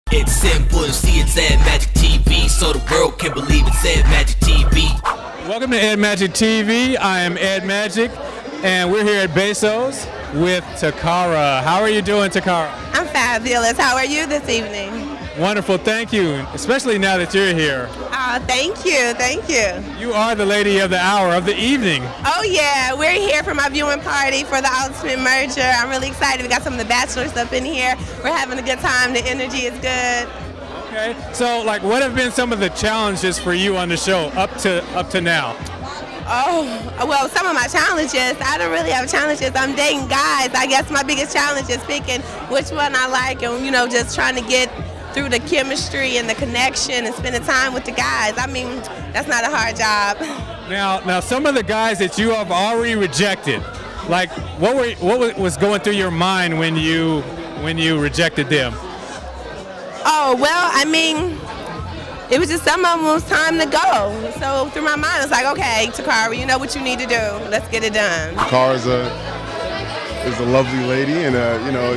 It's simple to see, it's Ed Magic TV, so the world can believe it's Ed Magic TV. Welcome to Ed Magic TV. I am Ed Magic, and we're here at Bezos with Takara. How are you doing, Takara? I'm fabulous. How are you this evening? Wonderful, thank you, especially now that you're here. Thank you, thank you. You are the lady of the hour, of the evening. Oh yeah, we're here for my viewing party for the Ultimate Merger. I'm really excited. We got some of the bachelors up in here. We're having a good time. The energy is good. Okay, so like what have been some of the challenges for you on the show up to now? Oh, well, some of my challenges, I don't really have challenges. I'm dating guys. I guess my biggest challenge is picking which one I like and, you know, just trying to get through the chemistry and the connection and spending time with the guys. I mean, that's not a hard job. Now, some of the guys that you have already rejected, like what was going through your mind when you rejected them? Oh, well, I mean, it was just some of them was time to go. So through my mind, it's like, okay, Takara, you know what you need to do. Let's get it done. Takara is a lovely lady, and you know,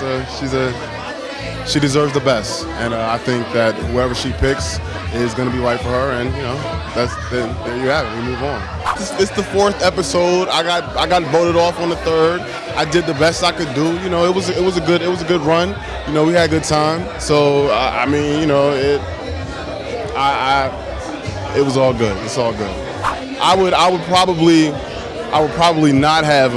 she deserves the best. And I think that whoever she picks is going to be right for her. And you know, there you have it. We move on. It's the 4th episode. I got voted off on the 3rd. I did the best I could do. You know, it was a good run. You know, we had a good time. So I mean, you know, it was all good. It's all good. I would probably not have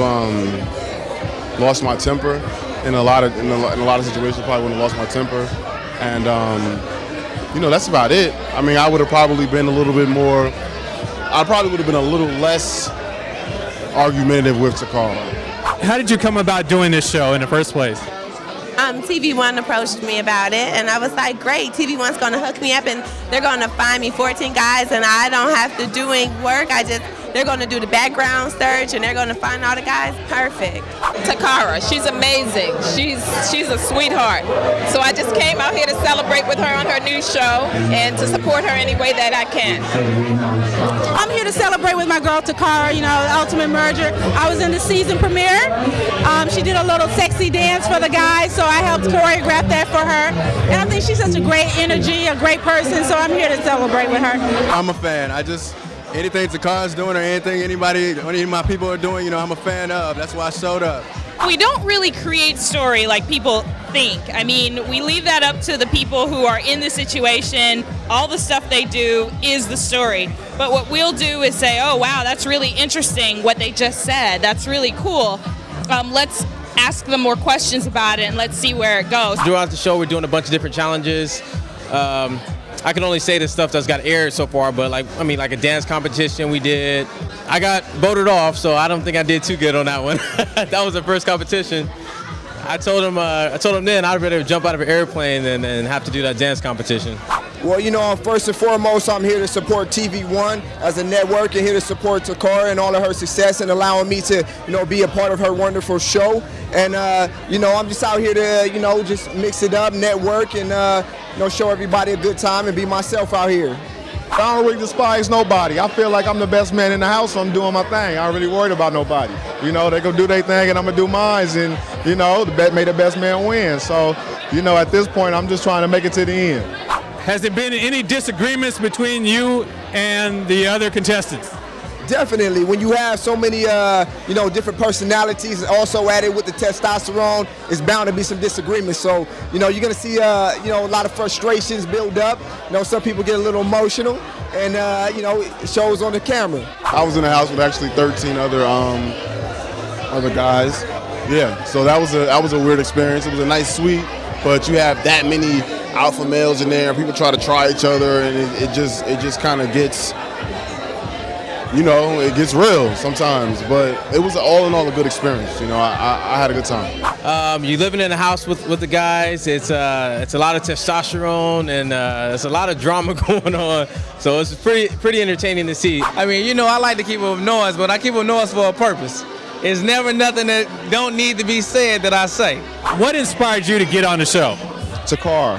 lost my temper in a lot of situations. Probably wouldn't have lost my temper, and you know, that's about it. I mean, I would have probably been a little bit more. I probably would have been a little less argumentative with Takara. How did you come about doing this show in the first place? TV One approached me about it, and I was like, great, TV One's going to hook me up, and they're going to find me 14 guys, and I don't have to do any work. They're going to do the background search, and they're going to find all the guys. Perfect. Takara, she's amazing. She's a sweetheart. So I just came out here to celebrate with her on her new show and to support her any way that I can. I'm here to celebrate with my girl Takara, you know, the Ultimate Merger. I was in the season premiere. She did a little sexy dance for the guys, so I helped choreograph that for her. And I think she's such a great energy, a great person, so I'm here to celebrate with her. I'm a fan. Anything Takara's doing or anything any of my people are doing, you know, I'm a fan of. That's why I showed up. We don't really create story like people think. I mean, we leave that up to the people who are in the situation. All the stuff they do is the story. But what we'll do is say, oh, wow, that's really interesting what they just said. That's really cool. Let's ask them more questions about it and let's see where it goes. Throughout the show, we're doing a bunch of different challenges. I can only say the stuff that's got aired so far, but like a dance competition we did. I got voted off, so I don't think I did too good on that one. That was the first competition. I told him then I'd rather jump out of an airplane than have to do that dance competition. Well, you know, first and foremost, I'm here to support TV One as a network and here to support Takara and all of her success and allowing me to, you know, be a part of her wonderful show. And, you know, I'm just out here to, you know, just mix it up, network, and, you know, show everybody a good time and be myself out here. I don't really despise nobody. I feel like I'm the best man in the house, so I'm doing my thing. I ain't really worried about nobody. You know, they gonna do their thing and I'm gonna do mine, and, you know, may the best man win. So, you know, at this point, I'm just trying to make it to the end. Has there been any disagreements between you and the other contestants? Definitely. When you have so many, you know, different personalities, also added with the testosterone, it's bound to be some disagreements. So, you know, you're going to see, you know, a lot of frustrations build up. You know, some people get a little emotional, and, you know, it shows on the camera. I was in the house with actually 13 other guys. Yeah, so that was a weird experience. It was a nice suite, but you have that many alpha males in there. People try to try each other, and it just kind of gets, you know, it gets real sometimes. But it was all in all a good experience. You know, I had a good time. You're living in a house with the guys. It's a lot of testosterone and there's a lot of drama going on. So it's pretty entertaining to see. I mean, you know, I like to keep up noise, but I keep up noise for a purpose. It's never nothing that don't need to be said that I say. What inspired you to get on the show? Takara.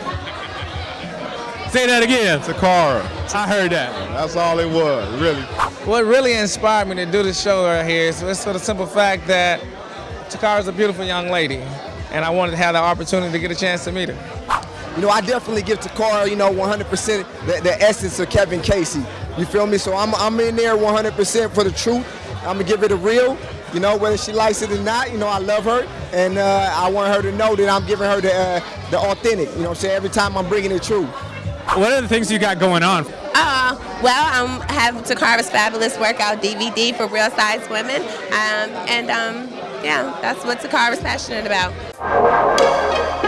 Say that again. Takara. I heard that. That's all it was, really. What really inspired me to do the show right here is for the simple fact that Takara's a beautiful young lady, and I wanted to have the opportunity to get a chance to meet her. you know, I definitely give Takara, you know, 100% the essence of Kevin Casey. You feel me? So I'm in there 100% for the truth. I'm gonna give it a real. You know, whether she likes it or not, you know, I love her, and I want her to know that I'm giving her the authentic. You know what I'm saying? Every time I'm bringing it true. What are the things you got going on? Well, I have Takara's Fabulous Workout DVD for real size women, yeah, that's what Takara's passionate about.